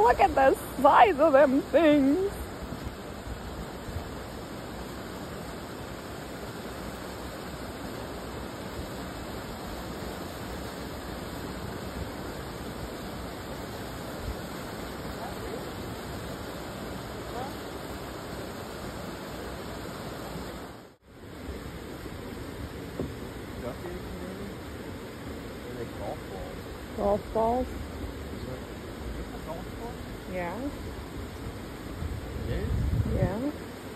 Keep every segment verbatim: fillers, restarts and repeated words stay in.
Look at the size of them things. Golf balls? Is that a golf ball? Yeah. It is? Yeah.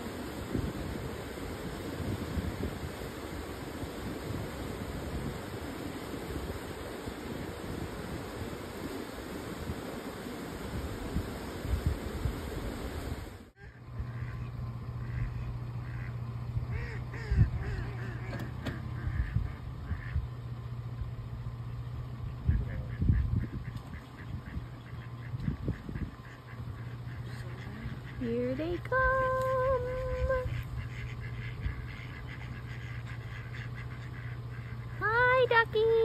Here they come. Hi, ducky.